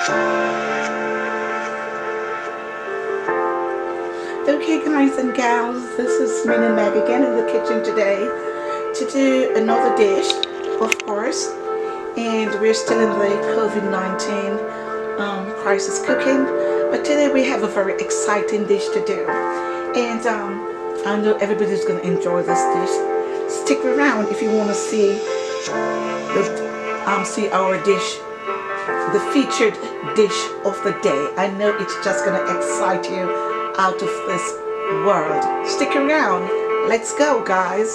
Okay guys and gals, this is Min and Meg again in the kitchen today to do another dish, of course, and we're still in the COVID-19 crisis cooking, but today we have a very exciting dish to do, and I know everybody's going to enjoy this dish. Stick around if you want to see our dish, the featured dish of the day. I know it's just going to excite you out of this world. Stick around. Let's go, guys.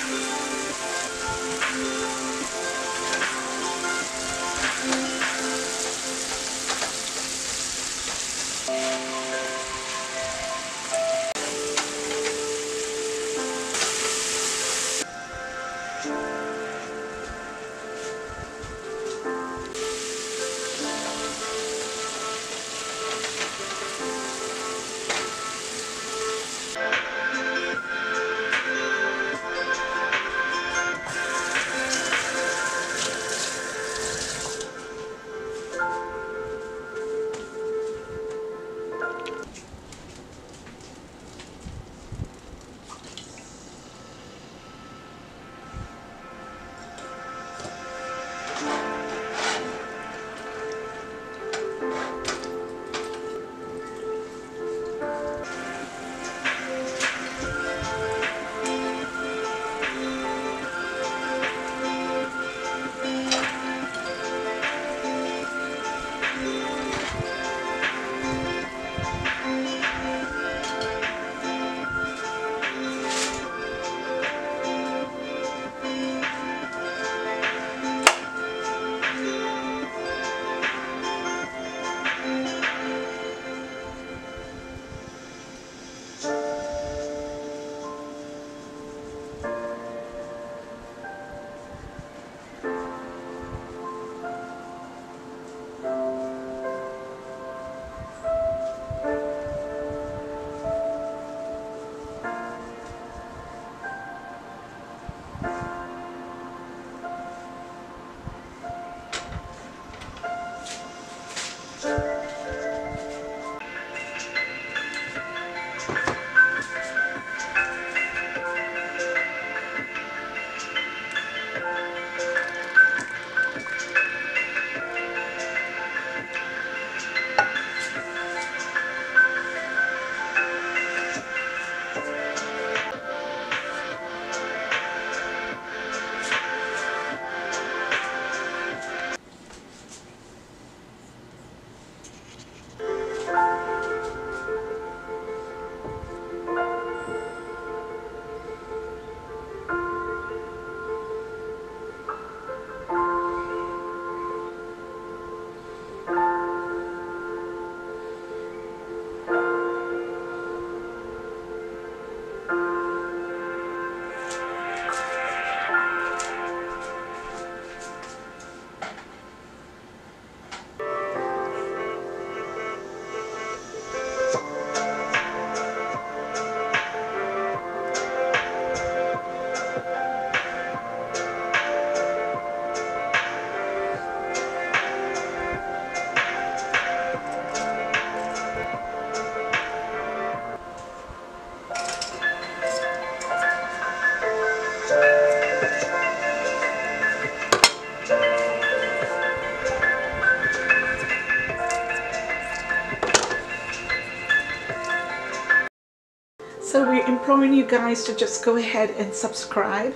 So we're imploring you guys to just go ahead and subscribe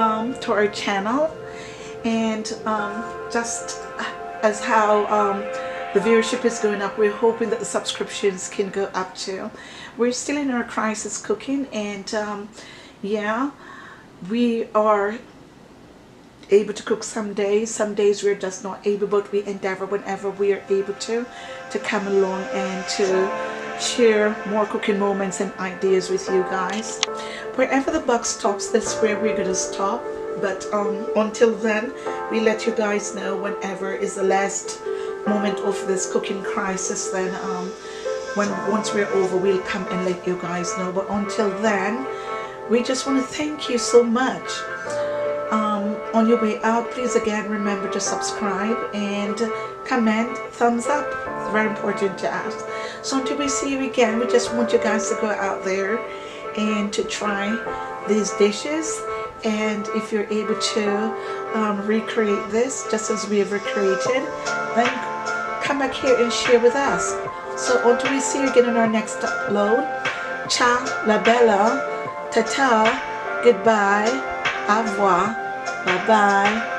to our channel, and just as how the viewership is going up, we're hoping that the subscriptions can go up too. We're still in our crisis cooking, and yeah, we are able to cook some days we're just not able, but we endeavor whenever we are able to come along and to share more cooking moments and ideas with you guys. Wherever the buck stops, that's where we're gonna stop, but until then, we let you guys know whenever is the last moment of this cooking crisis. Then once we're over, we'll come and let you guys know. But until then, we just want to thank you so much. On your way out, please again remember to subscribe and comment, thumbs up. It's very important to us. So until we see you again, we just want you guys to go out there and to try these dishes, and if you're able to recreate this just as we have recreated, then come back here and share with us. So until we see you again in our next upload, ciao, la bella, ta-ta, goodbye, au revoir, bye-bye.